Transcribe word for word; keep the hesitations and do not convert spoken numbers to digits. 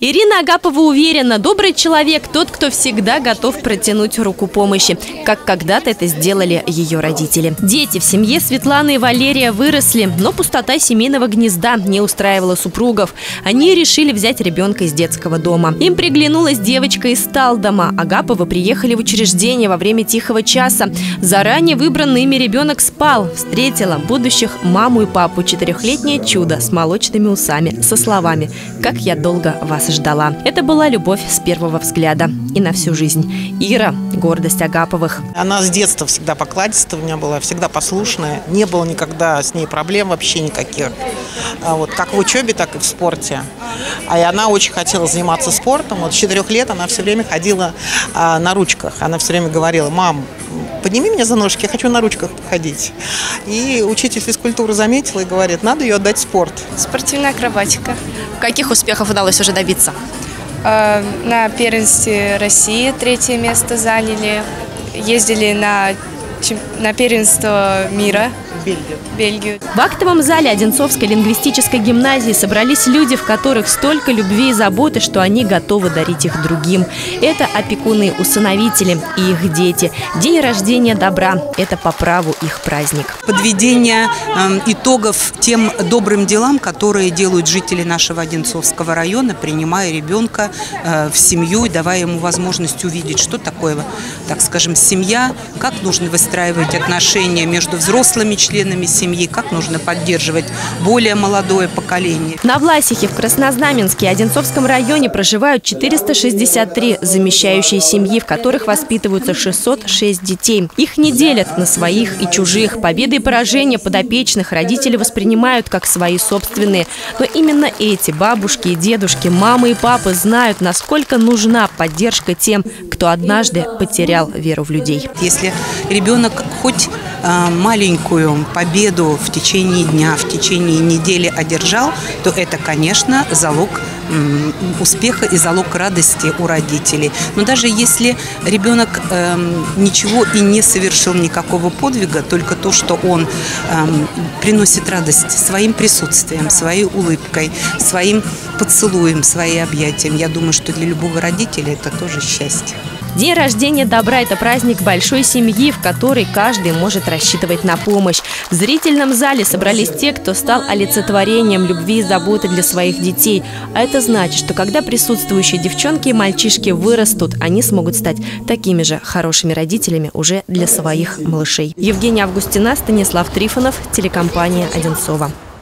Ирина Агапова уверена, добрый человек тот, кто всегда готов протянуть руку помощи, как когда-то это сделали ее родители. Дети в семье Светланы и Валерия выросли, но пустота семейного гнезда не устраивала супругов. Они решили взять ребенка из детского дома. Им приглянулась девочка из Талдома. Агаповы приехали в учреждение во время тихого часа. Заранее выбранный ими ребенок спал. Встретила будущих маму и папу четырехлетнее чудо с молочными усами, со словами «Как я долго вас ждала». Это была любовь с первого взгляда и на всю жизнь. Ира – гордость Агаповых. Она с детства всегда покладистая у меня была, всегда послушная. Не было никогда с ней проблем вообще никаких. Вот, как в учебе, так и в спорте. А и она очень хотела заниматься спортом. Вот с четырех лет она все время ходила а, на ручках. Она все время говорила: «Мам, подними меня за ножки, я хочу на ручках походить». И учитель физкультуры заметила и говорит: надо ее отдать в спорт. Спортивная акробатика. Каких успехов удалось уже добиться? Э, на первенстве России третье место заняли. Ездили на, на первенство мира. Бельгию. Бельгию. В актовом зале Одинцовской лингвистической гимназии собрались люди, в которых столько любви и заботы, что они готовы дарить их другим. Это опекуны-усыновители и их дети. День рождения добра – это по праву их праздник. Подведение э, итогов тем добрым делам, которые делают жители нашего Одинцовского района, принимая ребенка э, в семью и давая ему возможность увидеть, что такое, так скажем, семья, как нужно выстраивать отношения между взрослыми членами членами семьи, как нужно поддерживать более молодое поколение. На Власихе в Краснознаменске Одинцовском районе проживают четыреста шестьдесят три замещающие семьи, в которых воспитываются шестьсот шесть детей. Их не делят на своих и чужих. Победы и поражения подопечных родители воспринимают как свои собственные. Но именно эти бабушки и дедушки, мамы и папы знают, насколько нужна поддержка тем, кто однажды потерял веру в людей. Если ребенок хоть э, маленькую победу в течение дня, в течение недели одержал, то это, конечно, залог м, успеха и залог радости у родителей. Но даже если ребенок э, ничего и не совершил никакого подвига, только то, что он э, приносит радость своим присутствием, своей улыбкой, своим поцелуем, своим объятием, я думаю, что для любого родителя это тоже счастье. День рождения добра – это праздник большой семьи, в которой каждый может рассчитывать на помощь. В зрительном зале собрались те, кто стал олицетворением любви и заботы для своих детей. А это значит, что когда присутствующие девчонки и мальчишки вырастут, они смогут стать такими же хорошими родителями уже для своих малышей. Евгения Августина, Станислав Трифонов, телекомпания «Одинцово».